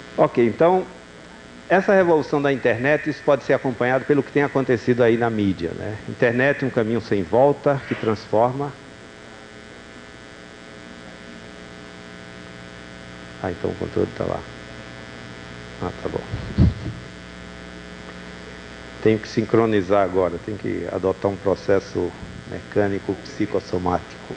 Ok, então, essa revolução da internet, isso pode ser acompanhado pelo que tem acontecido aí na mídia, né? Internet, um caminho sem volta, que transforma. Ah, então o controle está lá. Ah, tá bom. Tenho que sincronizar agora, tenho que adotar um processo mecânico psicossomático.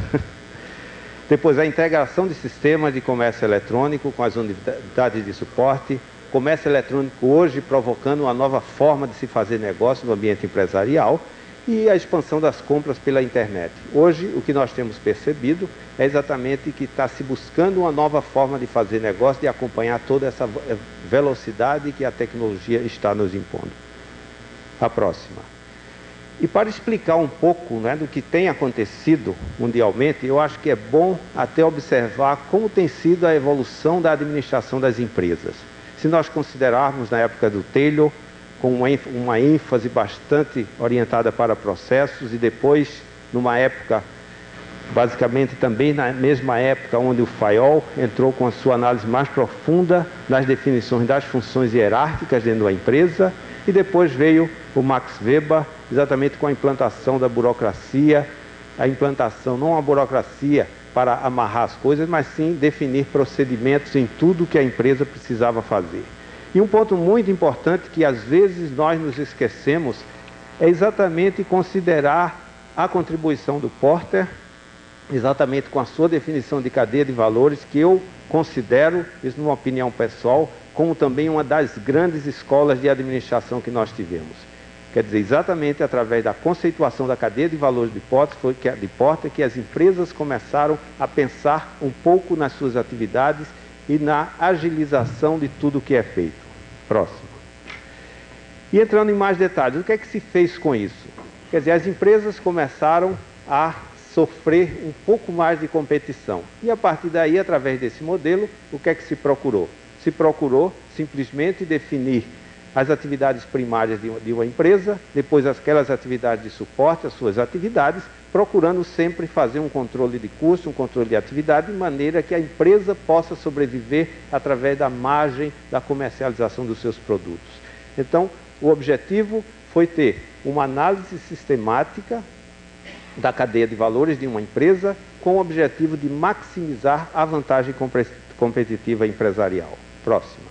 Depois, a integração de sistemas de comércio eletrônico com as unidades de suporte. Comércio eletrônico hoje provocando uma nova forma de se fazer negócio no ambiente empresarial e a expansão das compras pela internet. Hoje, o que nós temos percebido é exatamente que está se buscando uma nova forma de fazer negócio, de acompanhar toda essa velocidade que a tecnologia está nos impondo. A próxima. E para explicar um pouco, né, do que tem acontecido mundialmente, eu acho que é bom até observar como tem sido a evolução da administração das empresas. Se nós considerarmos na época do Taylor, com uma ênfase bastante orientada para processos, e depois, numa época, basicamente também na mesma época onde o Fayol entrou com a sua análise mais profunda nas definições das funções hierárquicas dentro da empresa, e depois veio o Max Weber, exatamente com a implantação da burocracia, a implantação, não a burocracia para amarrar as coisas, mas sim definir procedimentos em tudo que a empresa precisava fazer. E um ponto muito importante que às vezes nós nos esquecemos é exatamente considerar a contribuição do Porter, exatamente com a sua definição de cadeia de valores, que eu considero, isso numa opinião pessoal, como também uma das grandes escolas de administração que nós tivemos. Quer dizer, exatamente através da conceituação da cadeia de valores de Porter que as empresas começaram a pensar um pouco nas suas atividades e na agilização de tudo o que é feito. Próximo. E entrando em mais detalhes, o que é que se fez com isso? Quer dizer, as empresas começaram a sofrer um pouco mais de competição. E a partir daí, através desse modelo, o que é que se procurou? Se procurou simplesmente definir as atividades primárias de uma empresa, depois aquelas atividades de suporte, as suas atividades, procurando sempre fazer um controle de custo, um controle de atividade, de maneira que a empresa possa sobreviver através da margem da comercialização dos seus produtos. Então, o objetivo foi ter uma análise sistemática da cadeia de valores de uma empresa com o objetivo de maximizar a vantagem competitiva empresarial. Próxima.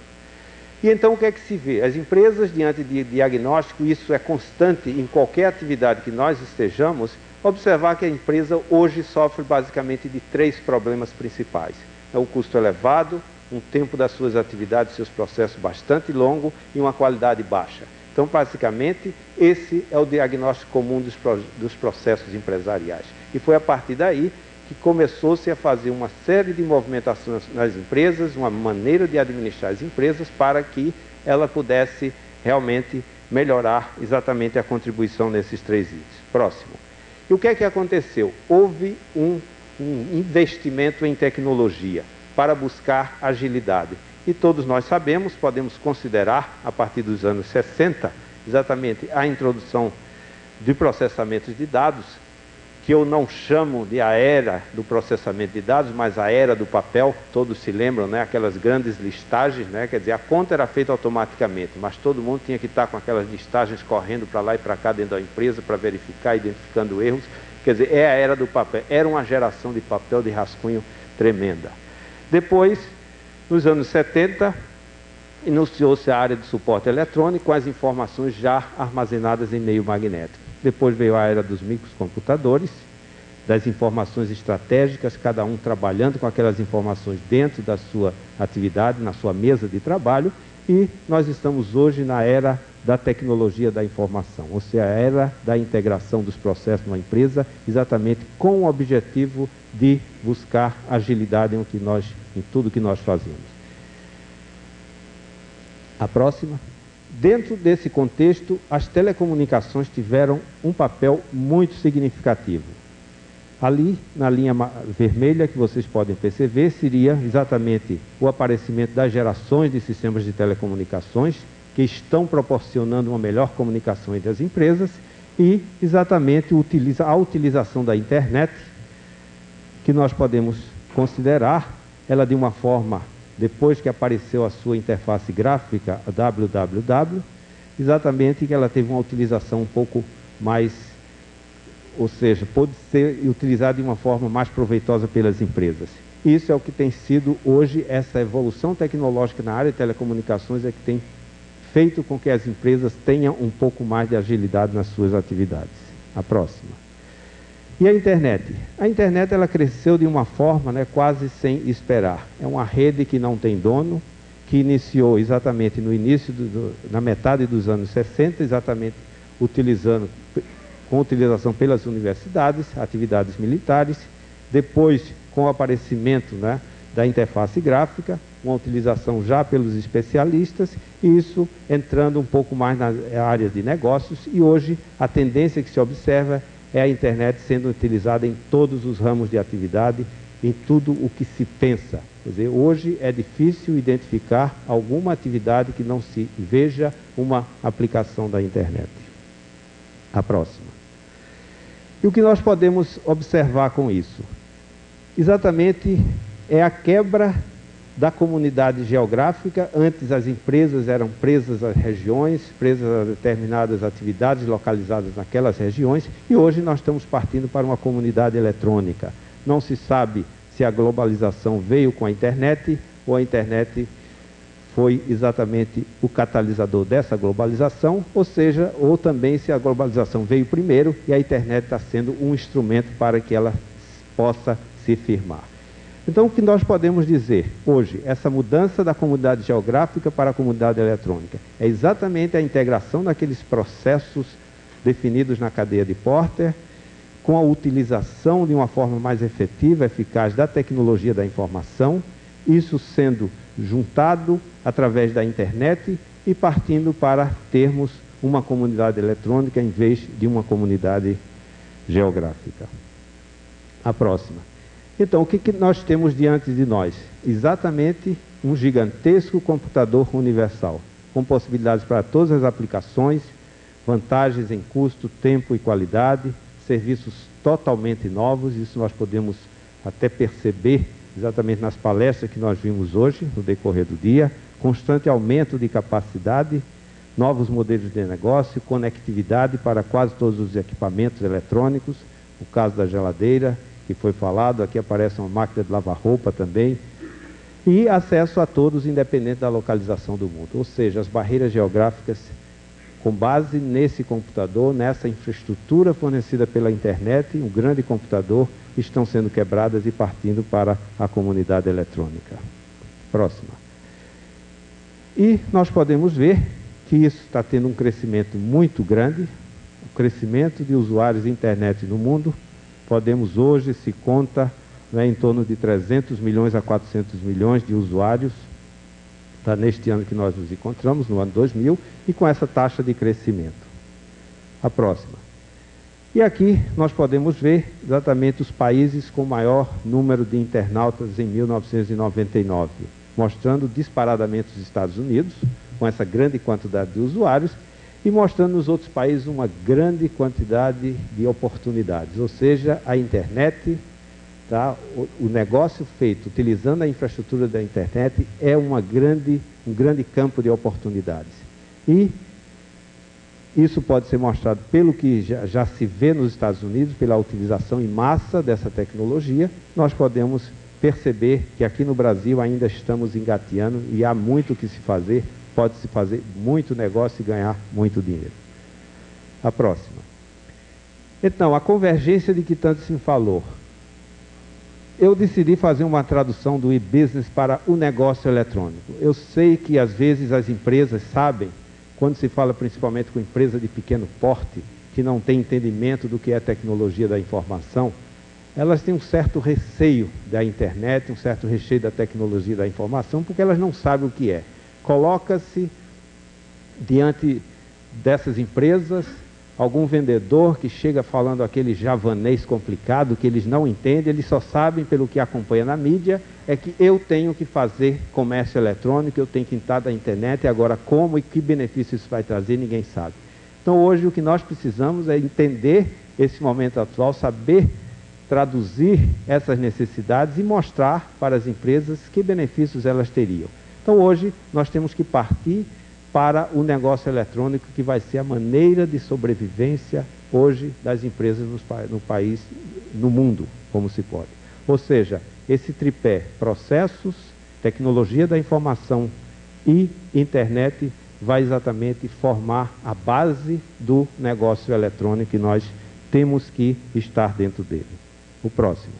E então o que é que se vê? As empresas, diante de diagnóstico, isso é constante em qualquer atividade que nós estejamos, observar que a empresa hoje sofre basicamente de 3 problemas principais. É o custo elevado, um tempo das suas atividades, seus processos bastante longo e uma qualidade baixa. Então, basicamente, esse é o diagnóstico comum dos processos empresariais. E foi a partir daí que começou-se a fazer uma série de movimentações nas empresas, uma maneira de administrar as empresas para que ela pudesse realmente melhorar exatamente a contribuição nesses 3 itens. Próximo. E o que é que aconteceu? Houve um investimento em tecnologia para buscar agilidade. E todos nós sabemos, podemos considerar, a partir dos anos 60, exatamente a introdução de processamentos de dados, que eu não chamo de a era do processamento de dados, mas a era do papel. Todos se lembram, né? Aquelas grandes listagens, né? Quer dizer, a conta era feita automaticamente, mas todo mundo tinha que estar com aquelas listagens correndo para lá e para cá dentro da empresa para verificar, identificando erros. Quer dizer, é a era do papel. Era uma geração de papel de rascunho tremenda. Depois, nos anos 70, iniciou-se a área de suporte eletrônico com as informações já armazenadas em meio magnético. Depois veio a era dos microcomputadores, das informações estratégicas, cada um trabalhando com aquelas informações dentro da sua atividade, na sua mesa de trabalho, e nós estamos hoje na era da tecnologia da informação, ou seja, a era da integração dos processos numa empresa, exatamente com o objetivo de buscar agilidade em tudo que nós fazemos. A próxima. Dentro desse contexto, as telecomunicações tiveram um papel muito significativo. Ali, na linha vermelha, que vocês podem perceber, seria exatamente o aparecimento das gerações de sistemas de telecomunicações que estão proporcionando uma melhor comunicação entre as empresas e exatamente a utilização da internet, que nós podemos considerar ela de uma forma depois que apareceu a sua interface gráfica, a www, exatamente que ela teve uma utilização um pouco mais, ou seja, pode ser utilizada de uma forma mais proveitosa pelas empresas. Isso é o que tem sido hoje, essa evolução tecnológica na área de telecomunicações é que tem feito com que as empresas tenham um pouco mais de agilidade nas suas atividades. A próxima. E a internet? A internet ela cresceu de uma forma, né, quase sem esperar. É uma rede que não tem dono, que iniciou exatamente no início, na metade dos anos 60, exatamente com utilização pelas universidades, atividades militares, depois com o aparecimento, né, da interface gráfica, uma utilização já pelos especialistas, e isso entrando um pouco mais na área de negócios, e hoje a tendência que se observa é a internet sendo utilizada em todos os ramos de atividade, em tudo o que se pensa. Quer dizer, hoje é difícil identificar alguma atividade que não se veja uma aplicação da internet. A próxima. E o que nós podemos observar com isso? Exatamente é a quebra da comunidade geográfica. Antes as empresas eram presas às regiões, presas a determinadas atividades localizadas naquelas regiões, e hoje nós estamos partindo para uma comunidade eletrônica. Não se sabe se a globalização veio com a internet ou a internet foi exatamente o catalisador dessa globalização, ou seja, ou também se a globalização veio primeiro e a internet está sendo um instrumento para que ela possa se firmar. Então, o que nós podemos dizer hoje, essa mudança da comunidade geográfica para a comunidade eletrônica, é exatamente a integração daqueles processos definidos na cadeia de Porter, com a utilização de uma forma mais efetiva, eficaz da tecnologia da informação, isso sendo juntado através da internet e partindo para termos uma comunidade eletrônica em vez de uma comunidade geográfica. A próxima. Então, o que nós temos diante de nós? Exatamente um gigantesco computador universal, com possibilidades para todas as aplicações, vantagens em custo, tempo e qualidade, serviços totalmente novos. Isso nós podemos até perceber exatamente nas palestras que nós vimos hoje, no decorrer do dia, constante aumento de capacidade, novos modelos de negócio, conectividade para quase todos os equipamentos eletrônicos, no caso da geladeira, que foi falado, aqui aparece uma máquina de lavar roupa também, e acesso a todos, independente da localização do mundo. Ou seja, as barreiras geográficas, com base nesse computador, nessa infraestrutura fornecida pela internet, um grande computador, estão sendo quebradas e partindo para a comunidade eletrônica. Próxima. E nós podemos ver que isso está tendo um crescimento muito grande, o crescimento de usuários de internet no mundo. Podemos hoje, se conta, né, em torno de 300 milhões a 400 milhões de usuários, tá, neste ano que nós nos encontramos, no ano 2000, e com essa taxa de crescimento. A próxima. E aqui nós podemos ver exatamente os países com maior número de internautas em 1999, mostrando disparadamente os Estados Unidos, com essa grande quantidade de usuários, e mostrando nos outros países uma grande quantidade de oportunidades. Ou seja, a internet, tá, o negócio feito utilizando a infraestrutura da internet é um grande campo de oportunidades. E isso pode ser mostrado pelo que já se vê nos Estados Unidos, pela utilização em massa dessa tecnologia. Nós podemos perceber que aqui no Brasil ainda estamos engateando e há muito o que se fazer. Pode-se fazer muito negócio e ganhar muito dinheiro. A próxima. Então, a convergência de que tanto se falou. Eu decidi fazer uma tradução do e-business para o negócio eletrônico. Eu sei que às vezes as empresas sabem, quando se fala principalmente com empresa de pequeno porte, que não tem entendimento do que é tecnologia da informação, elas têm um certo receio da internet, um certo receio da tecnologia da informação, porque elas não sabem o que é. Coloca-se diante dessas empresas algum vendedor que chega falando aquele javanês complicado que eles não entendem, eles só sabem pelo que acompanha na mídia, é que eu tenho que fazer comércio eletrônico, eu tenho que entrar da internet, e agora como e que benefício isso vai trazer, ninguém sabe. Então hoje o que nós precisamos é entender esse momento atual, saber traduzir essas necessidades e mostrar para as empresas que benefícios elas teriam. Então hoje nós temos que partir para o negócio eletrônico, que vai ser a maneira de sobrevivência hoje das empresas no país, no mundo, como se pode. Ou seja, esse tripé, processos, tecnologia da informação e internet, vai exatamente formar a base do negócio eletrônico, e nós temos que estar dentro dele. O próximo.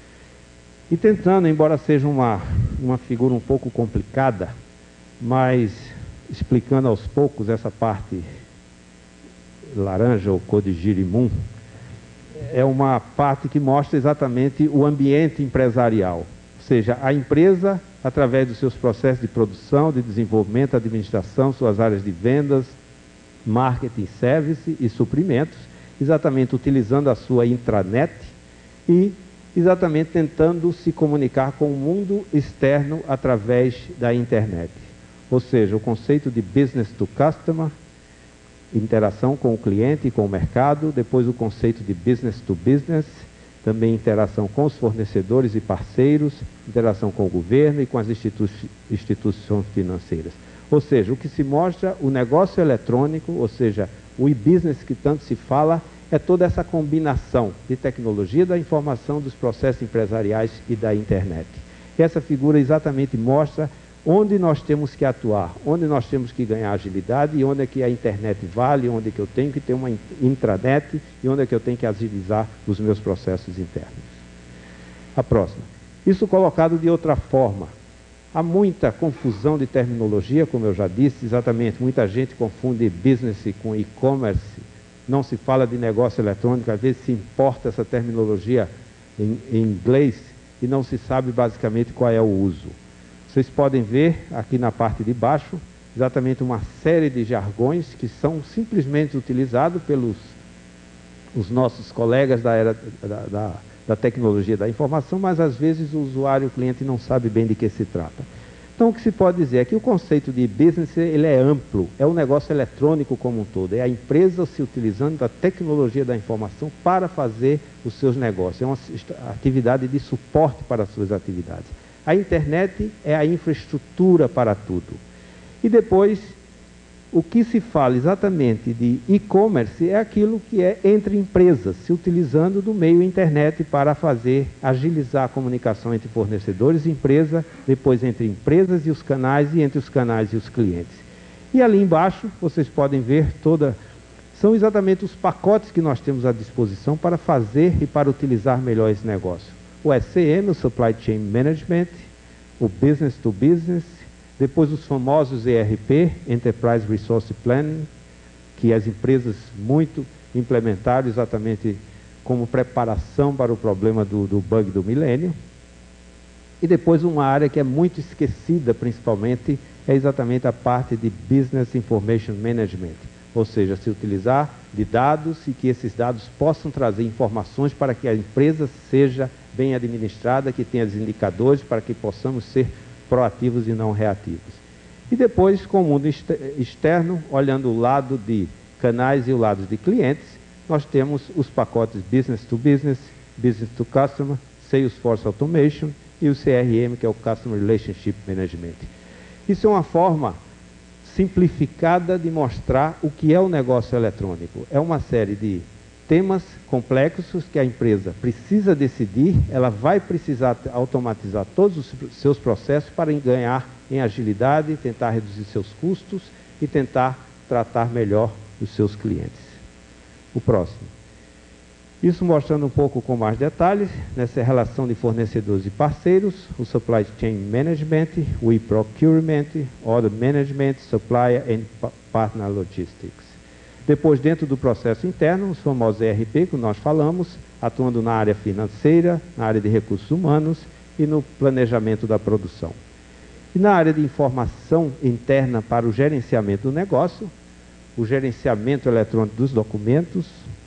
E tentando, embora seja uma figura um pouco complicada, mas explicando aos poucos essa parte laranja ou cor de girimum, é uma parte que mostra exatamente o ambiente empresarial. Ou seja, a empresa, através dos seus processos de produção, de desenvolvimento, administração, suas áreas de vendas, marketing, service e suprimentos, exatamente utilizando a sua intranet e exatamente tentando se comunicar com o mundo externo através da internet. Ou seja, o conceito de business to customer, interação com o cliente e com o mercado, depois o conceito de business to business, também interação com os fornecedores e parceiros, interação com o governo e com as instituições financeiras. Ou seja, o que se mostra, o negócio eletrônico, ou seja, o e-business que tanto se fala, é toda essa combinação de tecnologia da informação, dos processos empresariais e da internet. E essa figura exatamente mostra onde nós temos que atuar, onde nós temos que ganhar agilidade e onde é que a internet vale, onde é que eu tenho que ter uma intranet e onde é que eu tenho que agilizar os meus processos internos. A próxima. Isso colocado de outra forma. Há muita confusão de terminologia, como eu já disse, exatamente, muita gente confunde business com e-commerce, não se fala de negócio eletrônico, às vezes se importa essa terminologia em inglês e não se sabe basicamente qual é o uso. Vocês podem ver aqui na parte de baixo, exatamente uma série de jargões que são simplesmente utilizados pelos os nossos colegas da era da tecnologia da informação, mas às vezes o usuário, o cliente, não sabe bem de que se trata. Então o que se pode dizer é que o conceito de business ele é amplo, é o negócio eletrônico como um todo, é a empresa se utilizando da tecnologia da informação para fazer os seus negócios, é uma atividade de suporte para as suas atividades. A internet é a infraestrutura para tudo. E depois, o que se fala exatamente de e-commerce é aquilo que é entre empresas, se utilizando do meio internet para agilizar a comunicação entre fornecedores e empresa, depois entre empresas e os canais, e entre os canais e os clientes. E ali embaixo, vocês podem ver são exatamente os pacotes que nós temos à disposição para fazer e para utilizar melhor esse negócio. O SCM, o Supply Chain Management, o Business to Business, depois os famosos ERP, Enterprise Resource Planning, que as empresas muito implementaram exatamente como preparação para o problema do bug do milênio. E depois uma área que é muito esquecida, principalmente, é exatamente a parte de Business Information Management, ou seja, se utilizar de dados e que esses dados possam trazer informações para que a empresa seja bem administrada, que tenha os indicadores para que possamos ser proativos e não reativos. E depois, com o mundo externo, olhando o lado de canais e o lado de clientes, nós temos os pacotes Business to Business, Business to Customer, Salesforce Automation e o CRM, que é o Customer Relationship Management. Isso é uma forma simplificada de mostrar o que é o negócio eletrônico. É uma série de temas complexos que a empresa precisa decidir, ela vai precisar automatizar todos os seus processos para ganhar em agilidade, tentar reduzir seus custos e tentar tratar melhor os seus clientes. O próximo. Isso mostrando um pouco com mais detalhes, nessa relação de fornecedores e parceiros, o Supply Chain Management, o e-Procurement, Order Management, Supplier and Partner Logistics. Depois, dentro do processo interno, os famosos ERP, que nós falamos, atuando na área financeira, na área de recursos humanos e no planejamento da produção. E na área de informação interna para o gerenciamento do negócio, o gerenciamento eletrônico dos documentos,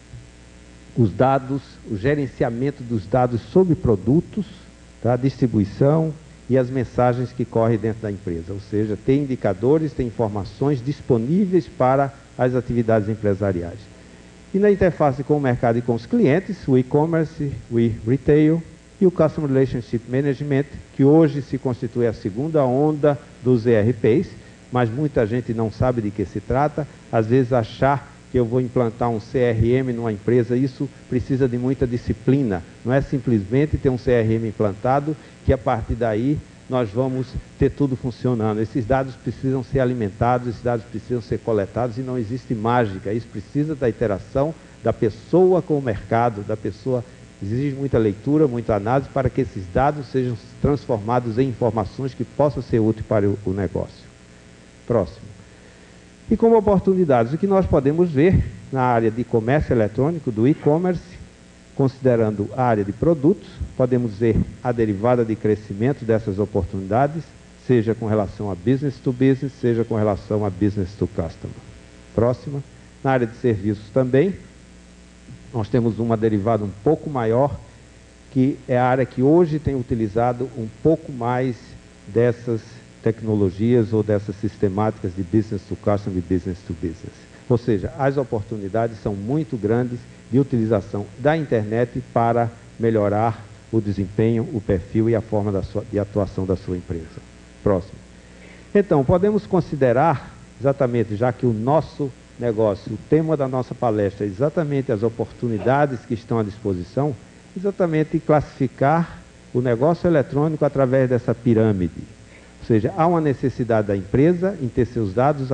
os dados, o gerenciamento dos dados sobre produtos, tá? Distribuição e as mensagens que correm dentro da empresa. Ou seja, tem indicadores, tem informações disponíveis para as atividades empresariais. E na interface com o mercado e com os clientes, o e-commerce, o e-retail e o Customer Relationship Management, que hoje se constitui a segunda onda dos ERPs, mas muita gente não sabe de que se trata. Às vezes achar que eu vou implantar um CRM numa empresa, isso precisa de muita disciplina. Não é simplesmente ter um CRM implantado que a partir daí nós vamos ter tudo funcionando. Esses dados precisam ser alimentados, esses dados precisam ser coletados e não existe mágica. Isso precisa da interação da pessoa com o mercado, da pessoa. Exige muita leitura, muita análise para que esses dados sejam transformados em informações que possam ser úteis para o negócio. Próximo. E como oportunidades, o que nós podemos ver na área de comércio eletrônico, do e-commerce, considerando a área de produtos, podemos ver a derivada de crescimento dessas oportunidades, seja com relação a business to business, seja com relação a business to customer. Próxima. Na área de serviços também, nós temos uma derivada um pouco maior, que é a área que hoje tem utilizado um pouco mais dessas tecnologias ou dessas sistemáticas de business to customer e business to business. Ou seja, as oportunidades são muito grandes de utilização da internet para melhorar o desempenho, o perfil e a forma de atuação da sua empresa. Próximo. Então, podemos considerar, exatamente, já que o nosso negócio, o tema da nossa palestra é exatamente as oportunidades que estão à disposição, exatamente classificar o negócio eletrônico através dessa pirâmide. Ou seja, há uma necessidade da empresa em ter seus dados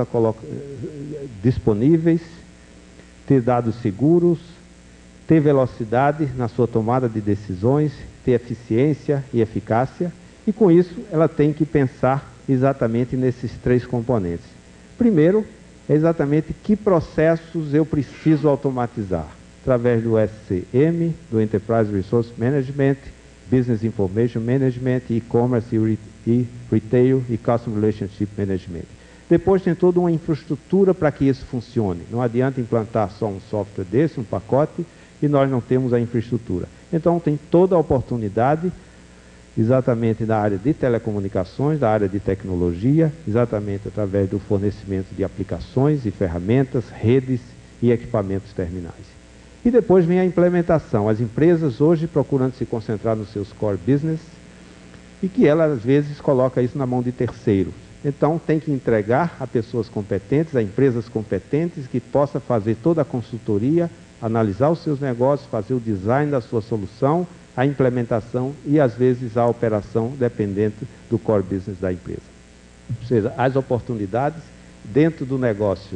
disponíveis, ter dados seguros, ter velocidade na sua tomada de decisões, ter eficiência e eficácia, e com isso ela tem que pensar exatamente nesses três componentes. Primeiro, é exatamente que processos eu preciso automatizar, através do SCM, do Enterprise Resource Management, Business Information Management, e-commerce e retail e Customer Relationship Management. Depois tem toda uma infraestrutura para que isso funcione. Não adianta implantar só um software desse, um pacote, e nós não temos a infraestrutura. Então tem toda a oportunidade, exatamente na área de telecomunicações, da área de tecnologia, exatamente através do fornecimento de aplicações e ferramentas, redes e equipamentos terminais. E depois vem a implementação. As empresas hoje procurando se concentrar nos seus core business e que ela às vezes coloca isso na mão de terceiros. Então tem que entregar a pessoas competentes, a empresas competentes que possa fazer toda a consultoria, analisar os seus negócios, fazer o design da sua solução, a implementação e às vezes a operação dependente do core business da empresa. Ou seja, as oportunidades dentro do negócio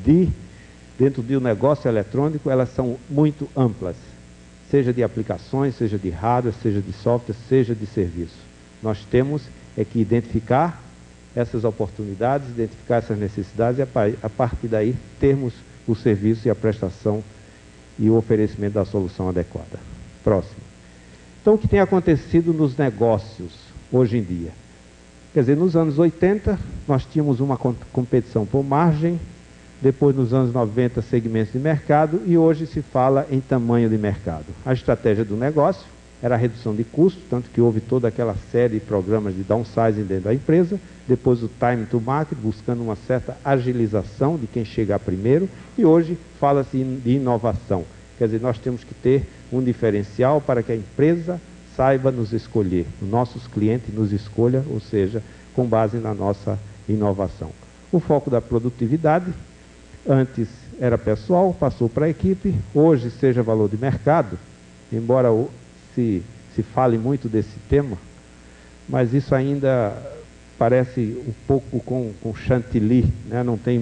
eletrônico, elas são muito amplas, seja de aplicações, seja de hardware, seja de software, seja de serviço. Nós temos que identificar essas oportunidades, identificar essas necessidades e a partir daí termos o serviço e a prestação e o oferecimento da solução adequada. Próximo. Então, o que tem acontecido nos negócios hoje em dia? Quer dizer, nos anos 80, nós tínhamos uma competição por margem, depois nos anos 90, segmentos de mercado, e hoje se fala em tamanho de mercado. A estratégia do negócio era a redução de custos, tanto que houve toda aquela série de programas de downsizing dentro da empresa, depois o time to market, buscando uma certa agilização de quem chegar primeiro, e hoje fala-se de inovação. Quer dizer, nós temos que ter um diferencial para que a empresa saiba nos escolher, nossos clientes nos escolham, ou seja, com base na nossa inovação. O foco da produtividade, antes era pessoal, passou para a equipe, hoje seja valor de mercado, embora se fale muito desse tema, mas isso ainda parece um pouco com chantilly, né?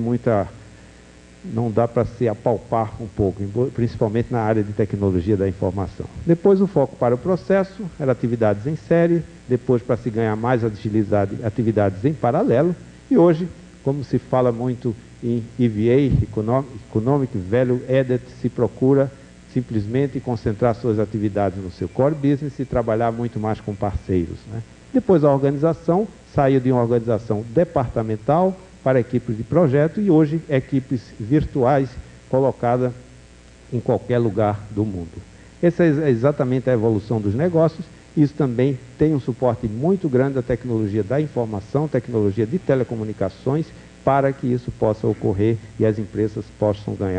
Não dá para se apalpar um pouco, principalmente na área de tecnologia da informação. Depois o foco para o processo, era atividades em série, depois para se ganhar mais agilidade, atividades em paralelo, e hoje, como se fala muito em EVA, Economic Value Added, se procura simplesmente concentrar suas atividades no seu core business e trabalhar muito mais com parceiros, né? Depois a organização, saiu de uma organização departamental para equipes de projeto e hoje equipes virtuais colocadas em qualquer lugar do mundo. Essa é exatamente a evolução dos negócios. Isso também tem um suporte muito grande da tecnologia da informação, tecnologia de telecomunicações, para que isso possa ocorrer e as empresas possam ganhar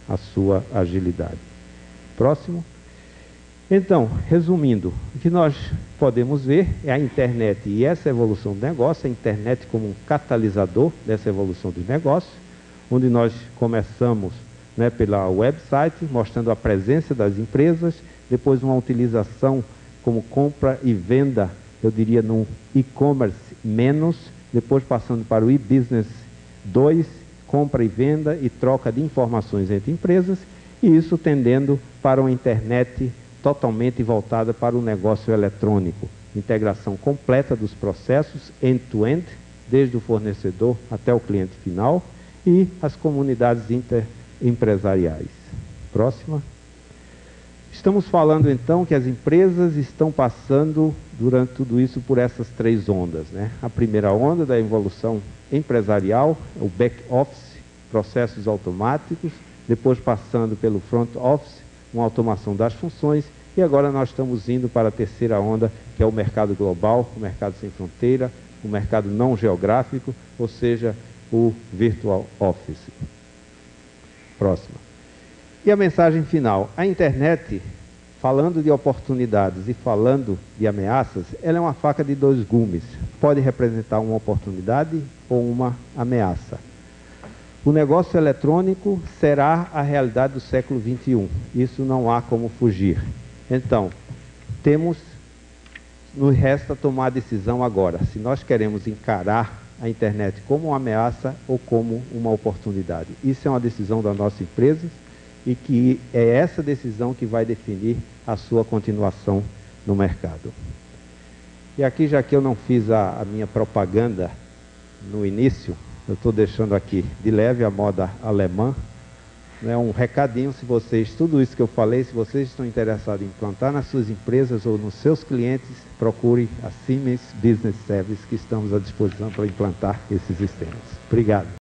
a sua agilidade. Próximo. Então, resumindo, o que nós podemos ver é a internet e essa evolução do negócio, a internet como um catalisador dessa evolução do negócio, onde nós começamos, né, pela website, mostrando a presença das empresas, depois uma utilização como compra e venda, eu diria no e-commerce menos, depois passando para o e-business 2, compra e venda e troca de informações entre empresas, e isso tendendo para uma internet totalmente voltada para o negócio eletrônico, integração completa dos processos end-to-end, desde o fornecedor até o cliente final, e as comunidades interempresariais. Próxima. Estamos falando então que as empresas estão passando durante tudo isso por essas três ondas, né? A primeira onda da evolução empresarial, o back-office, processos automáticos, depois passando pelo front-office, uma automação das funções, e agora nós estamos indo para a terceira onda, que é o mercado global, o mercado sem fronteira, o mercado não geográfico, ou seja, o virtual office. Próxima. E a mensagem final. A internet, falando de oportunidades e falando de ameaças, ela é uma faca de dois gumes. Pode representar uma oportunidade ou uma ameaça. O negócio eletrônico será a realidade do século XXI. Isso não há como fugir. Então, nos resta tomar a decisão agora, se nós queremos encarar a internet como uma ameaça ou como uma oportunidade. Isso é uma decisão da nossa empresa e que é essa decisão que vai definir a sua continuação no mercado. E aqui, já que eu não fiz a minha propaganda no início, eu estou deixando aqui de leve a moda alemã, né, um recadinho, se vocês, tudo isso que eu falei, se vocês estão interessados em implantar nas suas empresas ou nos seus clientes, procure a Siemens Business Service, que estamos à disposição para implantar esses sistemas. Obrigado.